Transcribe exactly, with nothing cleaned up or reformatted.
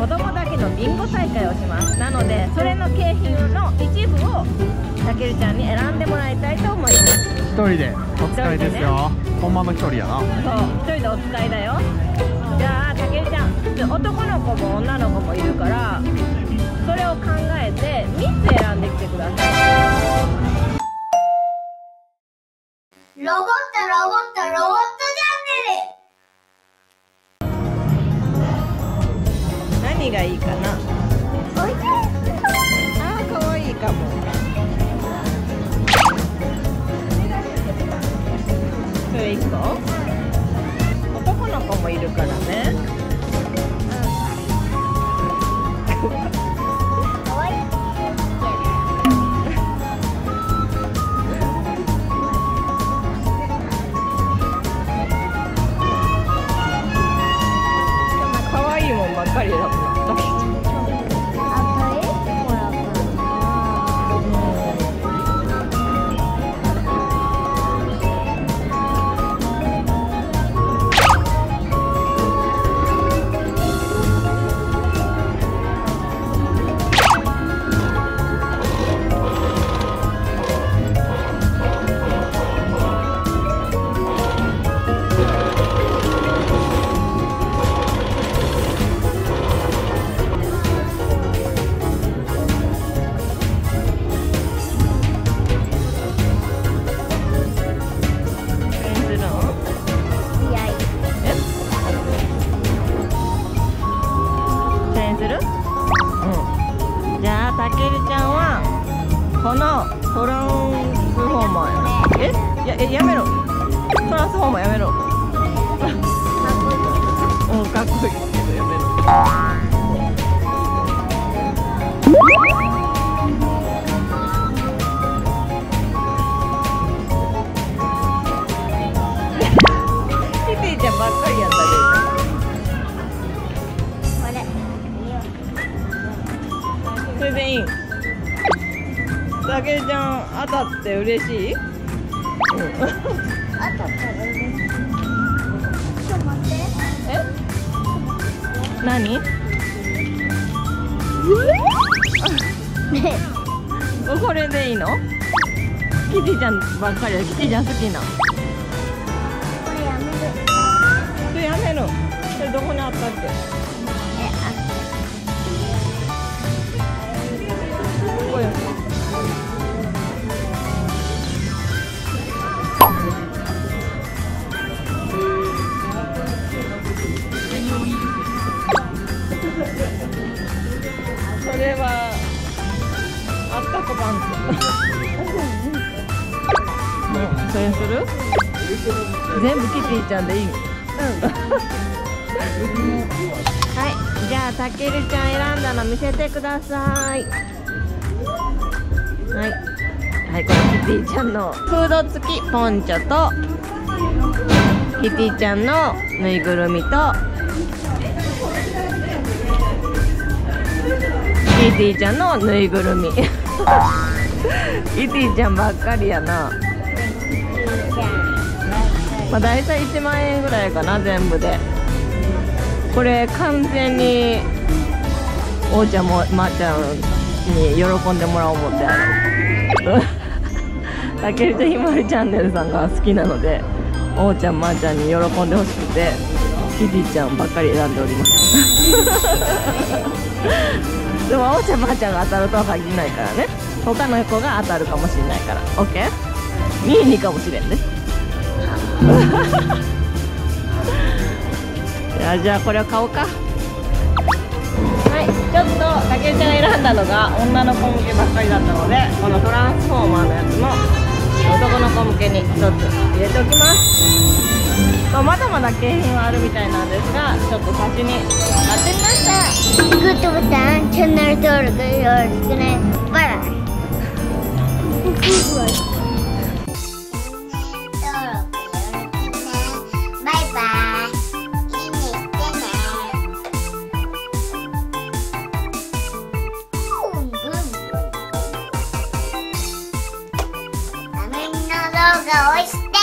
子供だけのビンゴ大会をします。なのでそれの景品の一部をたけるちゃんに選んでもらいたいと思います。 一人でお使いですよ、ね、ほんまの一人やな。 そう、一人でお使いだよ。じゃあたけるちゃん、男の子も女の子もいるからそれを考えてみっつ選んできてください。 ロボットロボットロボットチャンネル。 何がいいかな。 おいで。 あー、かわいいかも。それいっこ。男の子もいるからね。 かわいい。 かわいいもんばっかりだもん。だけどたけるちゃんはこのトランスフォーマーや。え、いや、え、やめろ。トランスフォーマーやめろ。うん、かっこいいけどやめろ。キティちゃんばっかりやったけど。それでいい。たけるちゃん当たって嬉しい？うん。 当たったら嬉しい。ちょっと待って。 え？何？これでいいの？キティちゃんばっかりだ。キティちゃん好きな。 これやめる。 それやめろ。それどこにあったっけ？ え、あった。 これ。それはあったかパンツ。もうそれする？全部キティちゃんでいい。うん。はい、じゃあたけるちゃん選んだの見せてください。はい、はい、このキティちゃんのフード付きポンチョとキティちゃんのぬいぐるみとキティちゃんのぬいぐるみ。キティちゃんばっかりやな。まあ大体いちまんえんぐらいかな、全部で。これ完全におうちゃんもまーちゃんに喜んでもらおう思ってある。たけるちゃんひまわりチャンネルさんが好きなので、おうちゃんまーちゃんに喜んでほしくてキティちゃんばっかり選んでおります。でもおうちゃんまーちゃんが当たるとは限らないからね。他の子が当たるかもしれないから。 オーケー？ にいにかもしれんね。じゃあじゃあこれを買おうか。はい、ちょっとたけるちゃんが選んだのが女の子向けばっかりだったので、このトランスフォーマーのやつも男の子向けにひとつ入れておきます。まあ、まだまだ景品はあるみたいなんですが、ちょっと先に買ってみました。 グッドボタン、チャンネル登録よろしくね。バイバイ。動画を押して